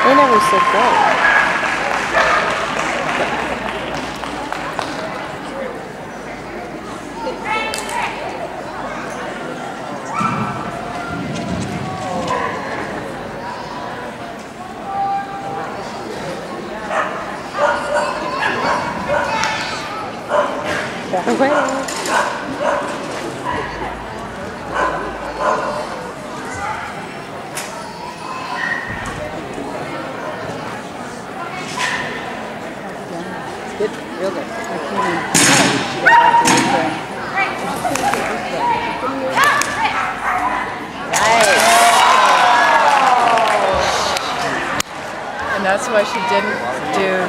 They never said go. That way. Good, real good. I can't even. Nice. And that's why she didn't do